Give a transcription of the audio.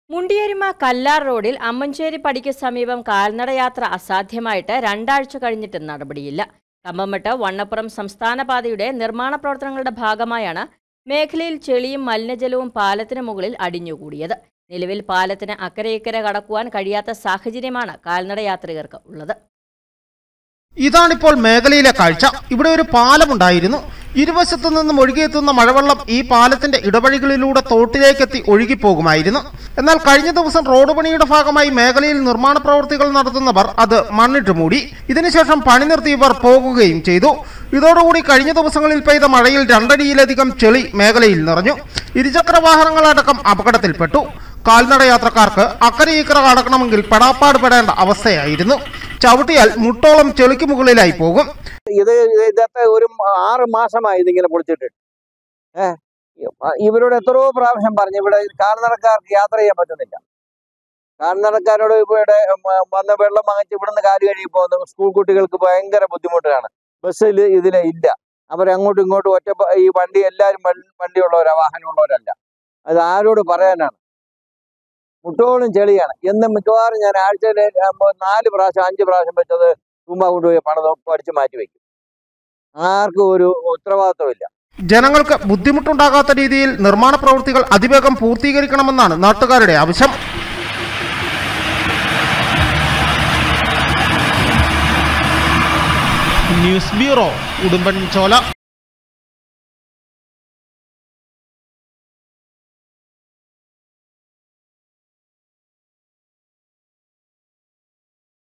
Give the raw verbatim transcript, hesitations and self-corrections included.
മുണ്ടിയരിമ കല്ലാർ റോഡിൽ അമ്മഞ്ചേരി പടിക്ക് സമീപം കാൽനടയാത്ര അസാധ്യമായിട്ട് രണ്ടാഴ്ച കഴിഞ്ഞിട്ട് നടപടിയില്ല. കമ്പംമെട്ട് വണ്ണപ്പുറം സംസ്ഥാന പാതയുടെ നിർമ്മാണ പ്രവർത്തനങ്ങളുടെ ഭാഗമായാണ് മേഖലയിൽ ചെളിയും മലിനജലവും പാലത്തിന് മുകളിൽ അടിഞ്ഞുകൂടിയത്. നിലവിൽ പാലത്തിന് അക്കരെ ഇക്കരെ കടക്കുവാൻ കഴിയാത്ത സാഹചര്യമാണ് കാൽനടയാത്രികർക്ക് ഉള്ളത്. ഇതാണിപ്പോൾ മേഖലയിലെ കാഴ്ച. ഇവിടെ ഒരു പാലമുണ്ടായിരുന്നു. ഇരുവശത്തു നിന്നും ഒഴുകിയെത്തുന്ന മഴവെള്ളം ഈ പാലത്തിന്റെ ഇടവഴികളിലൂടെ തോട്ടിലേക്കെത്തി ഒഴുകിപ്പോകുമായിരുന്നു. എന്നാൽ കഴിഞ്ഞ ദിവസം റോഡ് പണിയുടെ ഭാഗമായി മേഖലയിൽ നിർമ്മാണ പ്രവൃത്തികൾ നടത്തുന്നവർ അത് മണ്ണിട്ട് മൂടി. ഇതിനുശേഷം പണി നിർത്തിയവർ പോകുകയും ചെയ്തു. ഇതോടുകൂടി കഴിഞ്ഞ ദിവസങ്ങളിൽ പെയ്ത മഴയിൽ രണ്ടടിയിലധികം ചെളി മേഖലയിൽ നിറഞ്ഞു. ഇരുചക്ര വാഹനങ്ങളടക്കം അപകടത്തിൽപ്പെട്ടു. കാൽനടയാത്രക്കാർക്ക് അക്കരെ ഇക്കര കടക്കണമെങ്കിൽ പെടാപ്പാട് പെടേണ്ട അവസ്ഥയായിരുന്നു. ചവിട്ടിയാൽ മുട്ടോളം ചെളിക്ക് മുകളിലായി പോകും. ഇത് ഇതൊക്കെ ഒരു ആറ് മാസമായി ഇതിങ്ങനെ പൊളിച്ചിട്ട്. ഏഹ് ഇവരോട് എത്രയോ പ്രാവശ്യം പറഞ്ഞു ഇവിടെ കാൽനടക്കാർക്ക് യാത്ര ചെയ്യാൻ പറ്റുന്നില്ല. കാൽനടക്കാരോട് ഇവിടെ വന്ന് വെള്ളം വാങ്ങിച്ച് ഇവിടുന്ന് കാല് കഴുകി പോകുന്ന സ്കൂൾ കുട്ടികൾക്ക് ഭയങ്കര ബുദ്ധിമുട്ടാണ്. ബസ്സിൽ ഇതിലെ ഇല്ല. അവരങ്ങോട്ടും ഇങ്ങോട്ടും ഒറ്റ ഈ വണ്ടി എല്ലാവരും വണ്ടിയുള്ളവരാ, വാഹനമുള്ളവരല്ല. അത് ആരോട് പറയാനാണ്? മുട്ടോളം ചെളിയാണ്. എന്നും മിക്കവാറും ഞാൻ ആഴ്ചയിൽ നാല് പ്രാവശ്യം അഞ്ച് പ്രാവശ്യം വെച്ചത് തുമ്പ കൊണ്ടുപോയി പണം പഠിച്ച് മാറ്റി വയ്ക്കും. ആർക്കും ഒരു ഉത്തരവാദിത്വമില്ല. ജനങ്ങൾക്ക് ബുദ്ധിമുട്ടുണ്ടാകാത്ത രീതിയിൽ നിർമ്മാണ പ്രവൃത്തികൾ അതിവേഗം പൂർത്തീകരിക്കണമെന്നാണ് നാട്ടുകാരുടെ ആവശ്യം. News bureau, Udumbanchola.